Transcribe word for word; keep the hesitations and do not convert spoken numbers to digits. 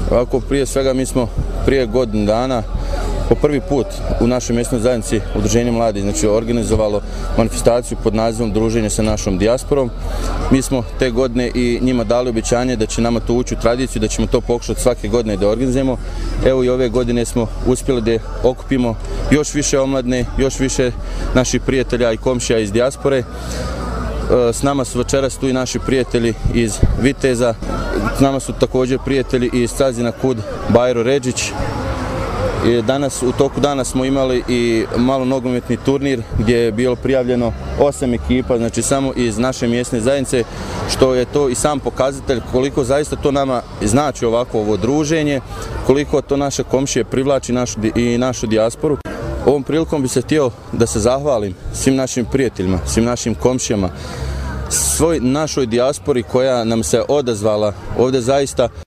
Ovako, prije svega mi smo prije godinu dana po prvi put u našoj mjesnoj zajednici Udruženje mladih znači organizovalo manifestaciju pod nazivom Druženje sa našom dijasporom. Mi smo te godine i njima dali obećanje da će nama to ući u tradiciju, da ćemo to pokušati svake godine da organizujemo. Evo i ove godine smo uspjeli da okupimo još više omladne, još više naših prijatelja i komšija iz dijaspore. S nama su večeras tu i naši prijatelji iz Viteza, s nama su također prijatelji iz Cazina Kud, Bajro Redžić. Danas, u toku dana smo imali i malo nogometni turnir gdje je bilo prijavljeno osam ekipa, znači samo iz naše mjesne zajednice, što je to i sam pokazatelj koliko zaista to nama znači ovako ovo druženje, koliko to naše komšije privlači našu, i našu dijasporu. Ovom prilikom bi se htio da se zahvalim svim našim prijateljima, svim našim komšijama, svoj našoj dijaspori koja nam se odazvala ovdje zaista